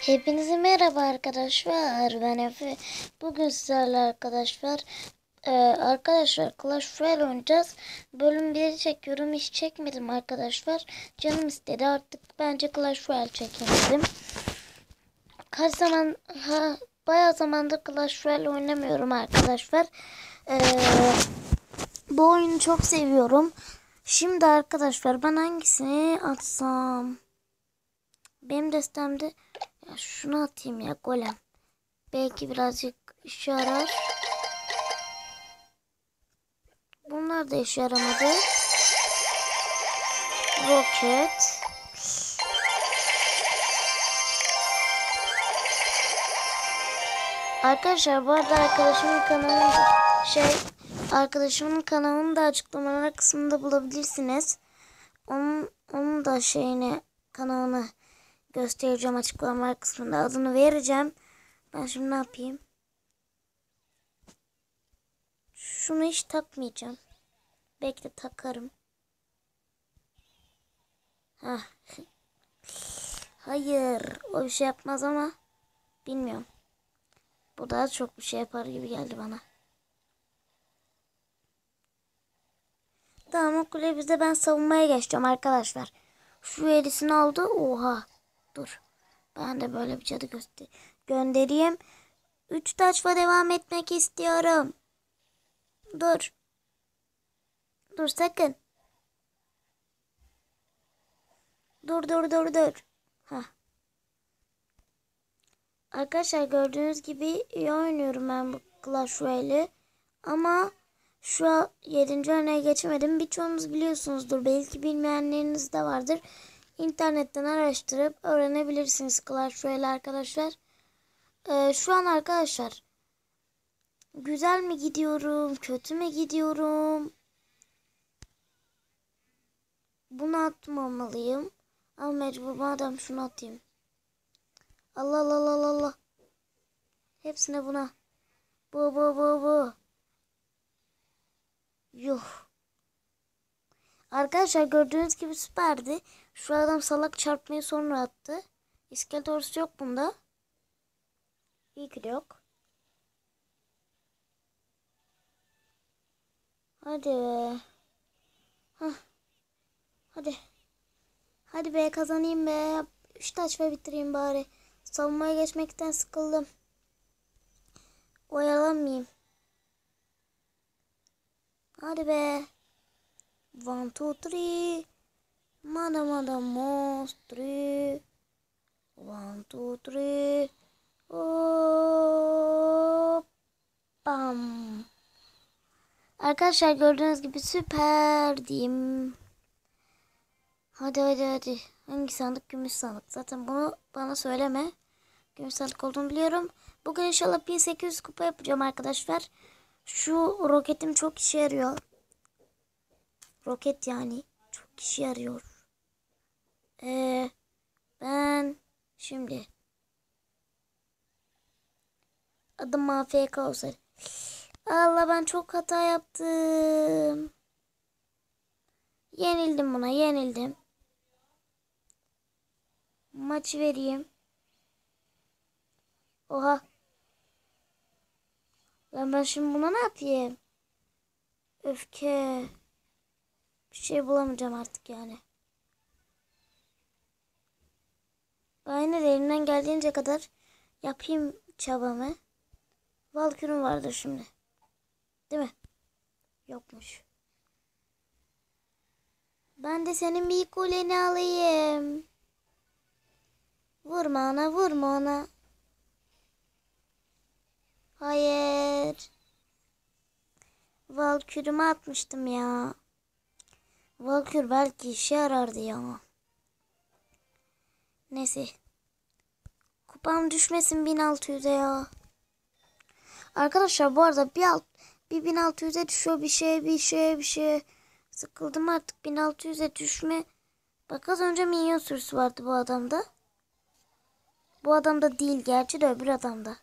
Hepinize merhaba arkadaşlar. Ben Efe. Bugün sizlerle arkadaşlar Clash Royale oynayacağız. Bölüm 1'i çekiyorum. Hiç çekmedim arkadaşlar. Canım istedi, artık bence Clash Royale çekeyim dedim. Kaç zaman bayağı zamandır Clash Royale oynamıyorum arkadaşlar. Ee, Bu oyunu çok seviyorum. Şimdi arkadaşlar ben hangisini atsam? Benim destemde ya şunu atayım ya, golem. Belki birazcık işe yarar. Bunlar da işe yaramadı. Roket. Arkadaşlar bu arada arkadaşımın kanalını da açıklamalar kısmında bulabilirsiniz. Onun da kanalını göstereceğim açıklamalar kısmında, adını vereceğim. Ben şimdi ne yapayım? Şunu hiç takmayacağım. Belki de takarım. Heh. Hayır, o bir şey yapmaz ama bilmiyorum. Bu daha çok bir şey yapar gibi geldi bana. Tamam, o kuleyi bizde, ben savunmaya geçeceğim arkadaşlar. Şu elisini aldı. Oha. Dur. Ben de böyle bir cadı göndereyim. 3 taçla devam etmek istiyorum. Dur. Dur sakın. Dur. Heh. Arkadaşlar gördüğünüz gibi iyi oynuyorum ben bu Clash Royale'i. Ama şu an 7. örneğe geçemedim. Birçoğunuz biliyorsunuzdur. Belki bilmeyenleriniz de vardır. İnternetten araştırıp öğrenebilirsiniz Clash Royale arkadaşlar. Şu an arkadaşlar güzel mi gidiyorum? Kötü mü gidiyorum? Bunu atmamalıyım. Ama mecbur, madem şunu atayım. Allah. Hepsine buna. Bu. Yuh. Arkadaşlar gördüğünüz gibi süperdi. Şu adam salak çarpmayı sonra attı. İskelet ordusu yok bunda. İyi ki de yok. Hadi be. Hah. Hadi. Hadi be, kazanayım be. 3 taş ve bitireyim bari. Savunmaya geçmekten sıkıldım. Oyalanmayayım. Hadi be. 1, 2, 3. Mada monstri. 1, 2, 3. Hop. Bam. Arkadaşlar gördüğünüz gibi süper diyeyim. Hadi. Hangi sandık? Gümüş sandık. Zaten bunu bana söyleme. Gümüş sandık olduğunu biliyorum. Bugün inşallah 1800 kupa yapacağım arkadaşlar. Şu roketim çok işe yarıyor. Roket yani. Çok işe yarıyor. Ben şimdi adım AFK olsa. Allah, ben çok hata yaptım. Yenildim buna, yenildim. Maçı vereyim. Oha. Ben şimdi buna ne yapayım? Öfke. Bir şey bulamayacağım artık yani. Ben yine de elimden geldiğince kadar yapayım çabamı. Valkürüm vardır şimdi. Değil mi? Yokmuş. Ben de senin bir kuleni alayım. Vurma ona. Hayır. Valkürümü atmıştım ya. Valkür belki işe yarardı ya. Neyse. Kupam düşmesin 1600'e ya. Arkadaşlar bu arada bir 1600'e düşüyor bir şey. Sıkıldım artık 1600'e düşme. Bak, az önce minyon sürüsü vardı bu adamda. Bu adamda değil gerçi de, öbür adamda.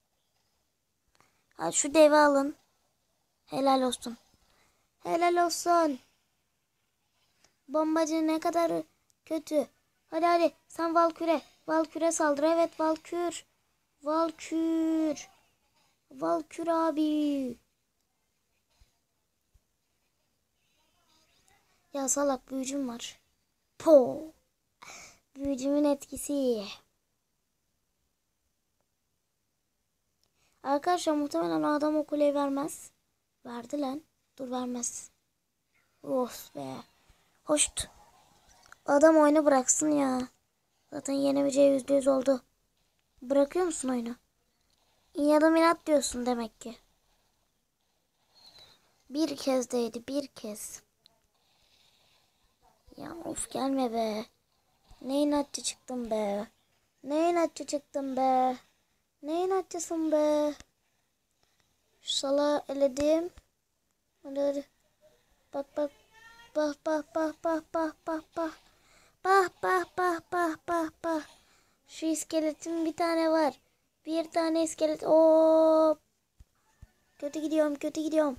Hadi şu devi alın. Helal olsun. Helal olsun. Bombacı ne kadar kötü. Hadi sen Valküre. Valkür'e saldır. Evet Valkür. Valkür. Valkür abi. Ya salak büyücüm var. Po. Büyücümün etkisi. Arkadaşlar muhtemelen o adam o kuleyi vermez. Verdi lan. Dur vermez. Of be. Hoşt. Adam oyunu bıraksın ya. Zaten yenemeyeceği %100 oldu. Bırakıyor musun oyunu? İnadım inat diyorsun demek ki. Bir kez değdi. Bir kez. Ya of gelme be. Ne inatçı çıktım be. Ne inatçı çıktım be. Ne inatçısın be. Şu salağı eledim. Hadi hadi. Bak bak. Bak bak bak bak bak bak bak. Bak bak bak bak bak bak. Şu iskeletin bir tane var. Bir tane iskelet. Oo. Kötü gidiyorum, kötü gidiyorum.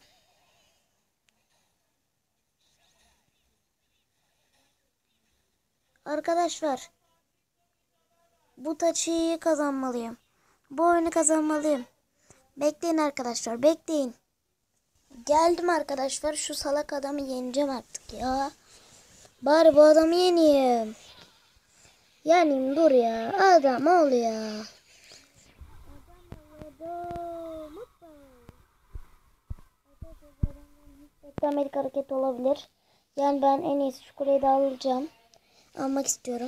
Arkadaşlar. Bu taçıyı kazanmalıyım. Bu oyunu kazanmalıyım. Bekleyin arkadaşlar, bekleyin. Geldim arkadaşlar. Şu salak adamı yeneceğim artık ya. Bari bu adamı yeneyim. Yeneyim dur ya. Adam ol ya. Beklenmedik hareket olabilir. Yani ben en iyisi şu kuleyi de alacağım. Almak istiyorum.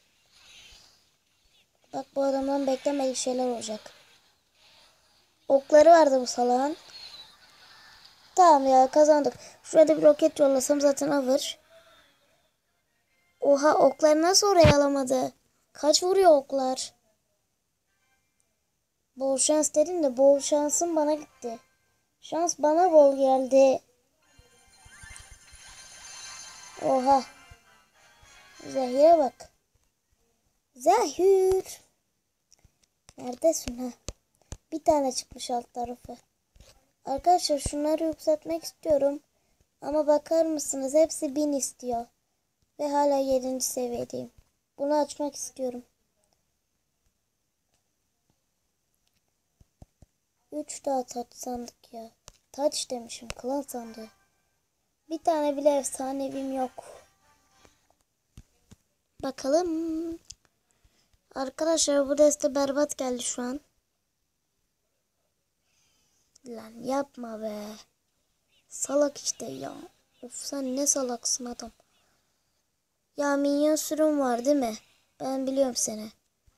Bak bu adamdan beklenmedik şeyler olacak. Okları vardı bu salağın. Tamam ya kazandık. Şurada bir roket yollasam zaten alır. Oha okları nasıl oraya alamadı? Kaç vuruyor oklar? Bol şans dedim de bol şansım bana gitti. Şans bana bol geldi. Oha. Zehir'e bak. Zehir. Neredesin ha? Bir tane çıkmış alt tarafı. Arkadaşlar şunları yükseltmek istiyorum. Ama bakar mısınız hepsi 1000 istiyor. Ve hala 7. seviyedeyim. Bunu açmak istiyorum. 3 daha taç sandık ya. Taç demişim klan sandığı. Bir tane bile efsanevim yok. Bakalım. Arkadaşlar bu deste berbat geldi şu an. Lan yapma be. Salak işte ya. Of sen ne salaksın adam. Ya minyon sürüm var değil mi? Ben biliyorum seni.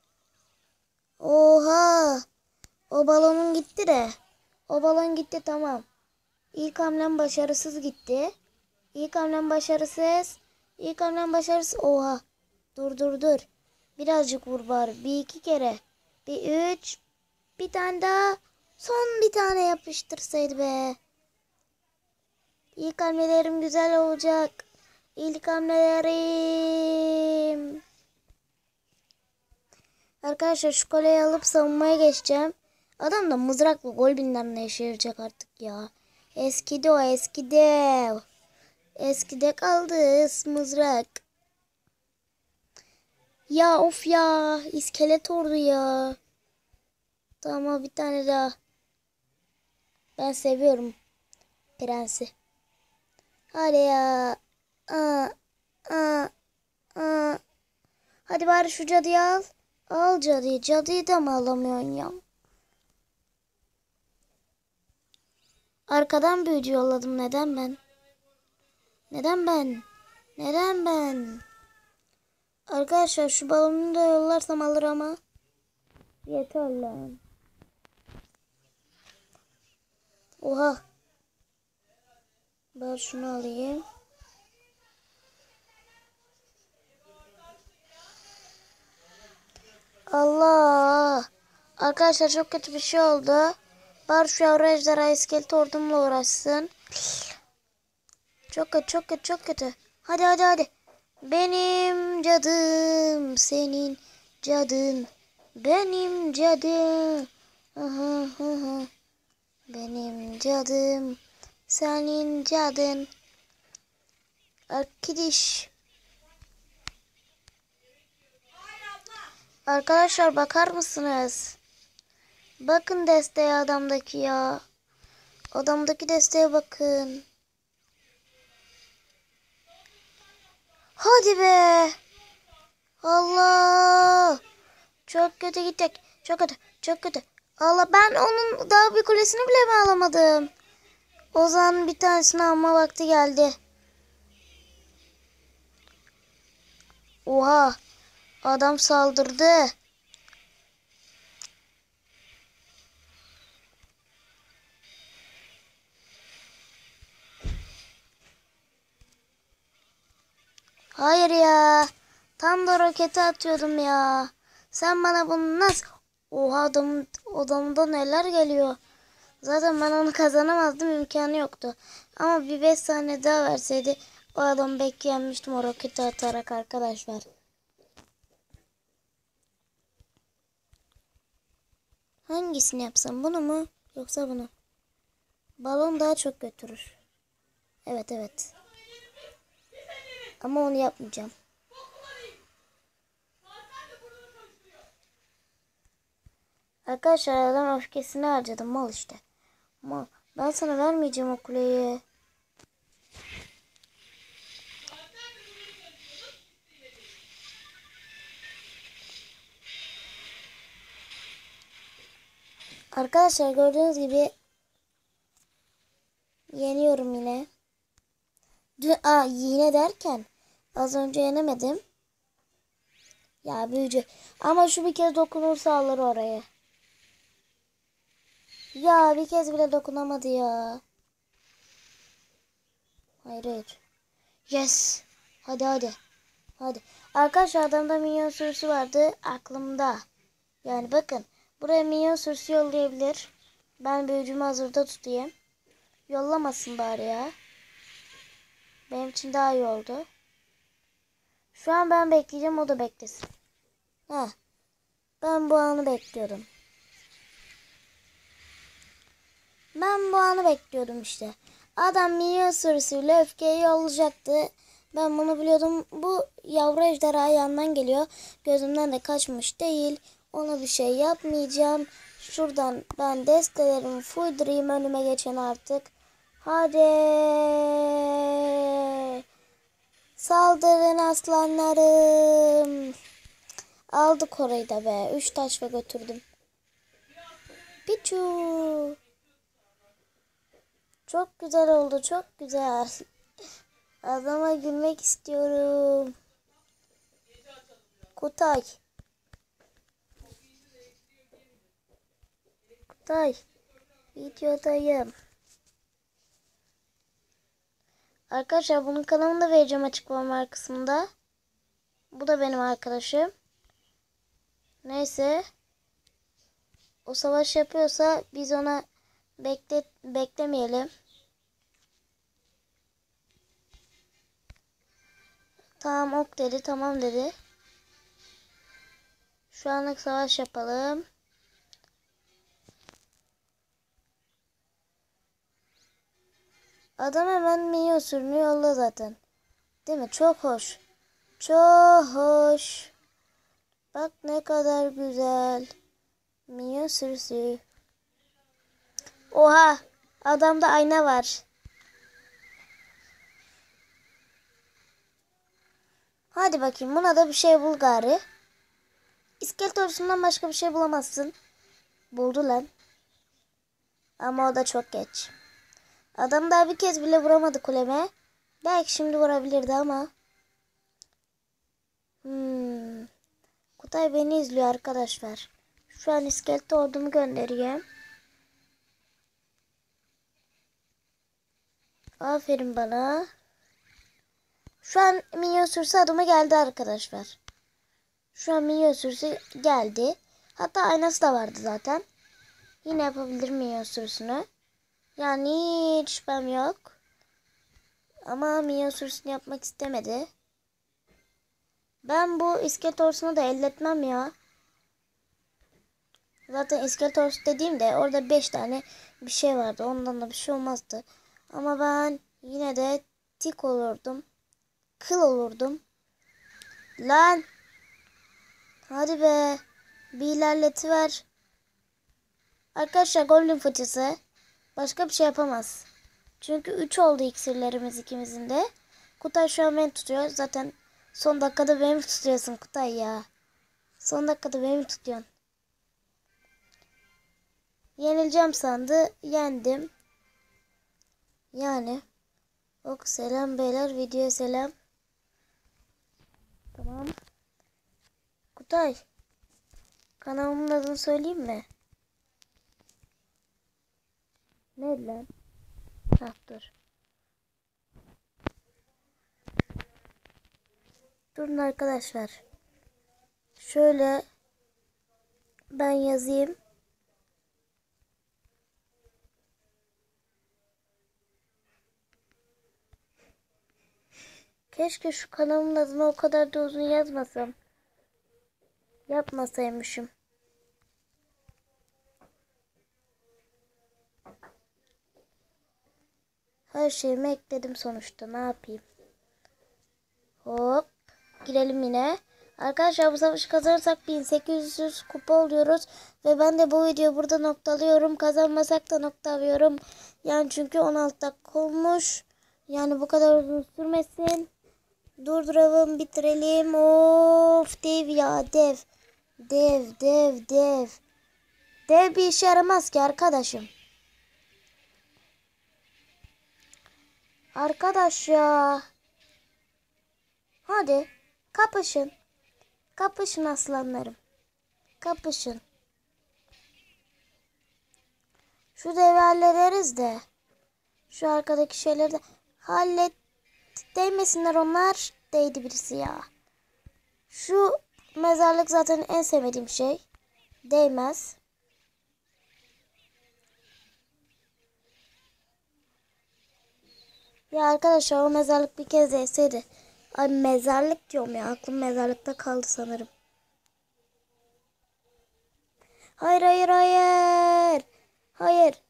Oha. O balonun gitti de. O balon gitti tamam. İlk hamlem başarısız gitti. İlk hamlem başarısız. İlk hamlem başarısız. Oha. Dur dur dur. Birazcık vur bari. Bir iki kere. Bir üç. Bir tane daha. Son bir tane yapıştırsaydı be. İlk hamlelerim güzel olacak. İlk hamlelerim. Arkadaşlar şu koleyi alıp savunmaya geçeceğim. Adam da mızrakla gol bilmem ne işe yarayacak artık ya. Eskidi o eskidi. Eskide kaldı mızrak. Ya of ya. İskelet ordu ya. Tamam bir tane daha. Ben seviyorum prensi. Hadi ya. Aa, aa, aa. Hadi bari şu cadıyı al. Al cadıyı. Cadıyı da mı alamıyorsun ya? Arkadan büyücü yolladım. Neden ben? Neden ben? Neden ben? Arkadaşlar şu balonu da yollarsam alır ama. Yeter lan. Oha. Ben şunu alayım. Allah. Arkadaşlar çok kötü bir şey oldu. Bari şu yavru ejderha iskelet ordumla uğraşsın. Çok kötü çok kötü çok kötü. Hadi hadi hadi. Benim cadım senin cadın. Benim cadım. Aha, aha. Benim cadım senin cadın. Arkadaş. Arkadaşlar bakar mısınız? Bakın desteğe adamdaki ya. Adamdaki desteğe bakın. Hadi be. Allah. Çok kötü gittik. Çok kötü. Çok kötü. Allah, ben onun daha bir kulesini bile mi alamadım? O zaman bir tanesini alma vakti geldi. Oha. Adam saldırdı. Hayır ya. Tam da roketi atıyordum ya. Sen bana bunu nasıl... Oha, adamda neler geliyor. Zaten ben onu kazanamazdım, imkanı yoktu. Ama bir 5 saniye daha verseydi o adamı bekleyenmiştim o roketi atarak arkadaşlar. Hangisini yapsam, bunu mu yoksa bunu? Balon daha çok götürür. Evet evet. Ama onu yapmayacağım. Arkadaşlar adam öfkesini harcadım, mal işte. Mal. Ben sana vermeyeceğim o kuleyi. Arkadaşlar gördüğünüz gibi yeniyorum yine. Yine derken az önce yenemedim. Ya büyücü. Ama şu bir kez dokunursa alır orayı. Ya bir kez bile dokunamadı ya. Hayır hayır. Yes. Hadi hadi. Hadi. Arkadaşlar adamda minyon sürüsü vardı aklımda. Yani bakın. Buraya minyon sürüsü yollayabilir. Ben büyücümü hazırda tutayım. Yollamasın bari ya. Benim için daha iyi oldu. Şu an ben bekleyeceğim, o da beklesin. Heh. Ben bu anı bekliyordum. Ben bu anı bekliyordum işte. Adam minyon sürüsüyle öfkeyi yollayacaktı. Ben bunu biliyordum. Bu yavru ejderha yandan geliyor. Gözümden de kaçmış değil. Ona bir şey yapmayacağım. Şuradan ben destelerimi fuydurayım önüme geçen artık. Hadi. Saldırın aslanlarım. Aldık orayı da be. 3 taş ve götürdüm. Piçu. Çok güzel oldu. Çok güzel. Adama gülmek istiyorum. Kutay. Kutay. Videodayım. Arkadaşlar bunun kanalını da vereceğim açıklama kısmında. Bu da benim arkadaşım. Neyse. O savaş yapıyorsa biz ona beklemeyelim. Tamam ok dedi, tamam dedi. Şu anlık savaş yapalım. Adam hemen minyon sürünü yolla zaten. Değil mi? Çok hoş. Çok hoş. Bak ne kadar güzel. Minyon sürüsü. Oha. Adamda ayna var. Hadi bakayım, buna da bir şey bul gari. İskelet ordusundan başka bir şey bulamazsın. Buldu lan. Ama o da çok geç. Adam daha bir kez bile vuramadı kuleme. Belki şimdi vurabilirdi ama. Kutay beni izliyor arkadaşlar. Şu an iskelet ordumu göndereyim. Aferin bana. Şu an minyon sürüsü adıma geldi arkadaşlar. Şu an minyon sürüsü geldi. Hatta aynası da vardı zaten. Yine yapabilirim minyon sürüsünü. Yani hiç şüphem yok. Ama minyon sürüsünü yapmak istemedi. Ben bu iskelet ordusunu da elde etmem ya. Zaten iskelet ordusu dediğimde orada 5 tane bir şey vardı. Ondan da bir şey olmazdı. Ama ben yine de tik olurdum. Kıl olurdum. Lan. Hadi be. Bir ilerletiver. Arkadaşlar Goblin fıçısı başka bir şey yapamaz. Çünkü 3 oldu iksirlerimiz ikimizin de. Kutay şu an beni tutuyor. Zaten son dakikada beni tutuyorsun Kutay ya. Son dakikada beni tutuyorsun. Yenileceğim sandı. Yendim. Yani. Ok selam beyler. Videoya selam. Tamam. Kutay. Kanalımın adını söyleyeyim mi? Ne lan? Hah dur. Durun arkadaşlar. Şöyle ben yazayım. Keşke şu kanalımın adını o kadar da uzun yazmasam. Yapmasaymışım. Her şeyimi ekledim sonuçta. Ne yapayım? Hop. Girelim yine. Arkadaşlar bu savaşı kazanırsak 1800 kupa oluyoruz. Ve ben de bu videoyu burada noktalıyorum. Kazanmasak da noktalıyorum. Yani çünkü 16 dakika olmuş. Yani bu kadar uzun sürmesin. Durduralım, bitirelim. Of dev ya dev. Dev. Dev bir işe yaramaz ki arkadaşım. Arkadaş ya. Hadi kapışın. Kapışın aslanlarım. Kapışın. Şu devi hallederiz de. Şu arkadaki şeyleri de hallet. Değmesinler onlar. Değdi birisi ya. Şu mezarlık zaten en sevmediğim şey. Değmez. Ya arkadaşlar o mezarlık bir kez değseydi. Ay mezarlık diyorum ya. Aklım mezarlıkta kaldı sanırım. Hayır. Hayır.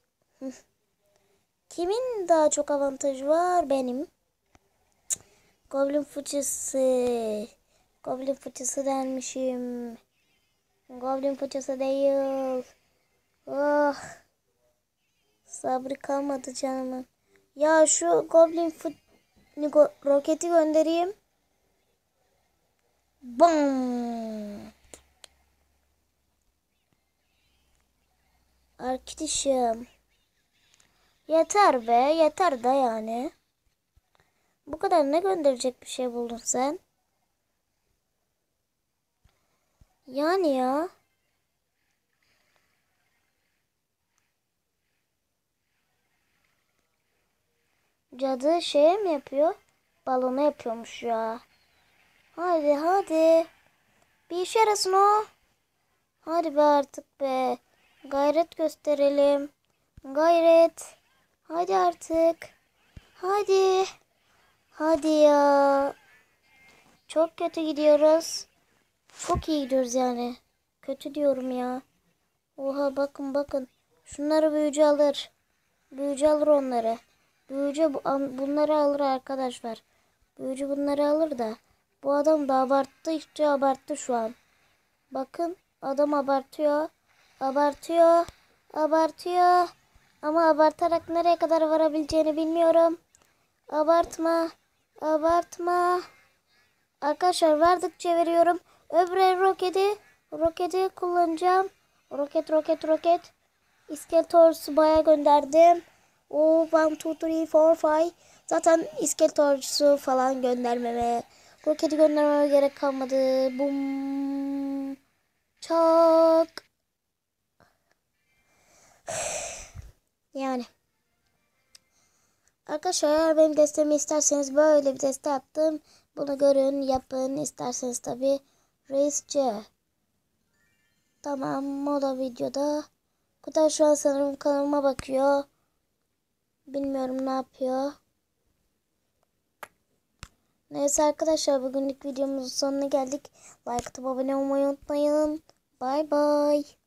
Kimin daha çok avantajı var? Benim. Goblin fıçısı. Goblin fıçısı dermişim. Goblin fıçısı değil. Oh. Sabrı kalmadı canımın. Ya şu Goblin roketi göndereyim. Bam. Arkadaşım. Yeter be. Yeter de yani. Bu kadar ne gönderecek bir şey buldun sen? Yani ya. Cadı şey mi yapıyor? Balonu yapıyormuş ya. Hadi. Bir işe yarasın o. Hadi be artık be. Gayret gösterelim. Gayret. Hadi artık. Hadi. Hadi ya. Çok kötü gidiyoruz. Çok iyi gidiyoruz yani. Kötü diyorum ya. Oha bakın. Şunları büyücü alır. Büyücü alır onları. Büyücü bunları alır arkadaşlar. Büyücü bunları alır da. Bu adam da abarttı abarttı şu an. Bakın adam abartıyor. Abartıyor. Ama abartarak nereye kadar varabileceğini bilmiyorum. Abartma. Arkadaşlar verdıkça veriyorum. Öbür roketi kullanacağım. Roket. İskeletorsu bayağı gönderdim. O 1, 2, 3, 4, 5. Zaten İskeletorsu falan göndermeme. Roketi göndermeme gerek kalmadı. Bum. Çak. Yani. Arkadaşlar eğer benim desteğimi isterseniz böyle bir deste attım. Bunu görün yapın. İsterseniz tabi reisçe. Tamam moda videoda. Kutay şu an sanırım kanalıma bakıyor. Bilmiyorum ne yapıyor. Neyse arkadaşlar bugünlük videomuzun sonuna geldik. Like atıp abone olmayı unutmayın. Bye bye.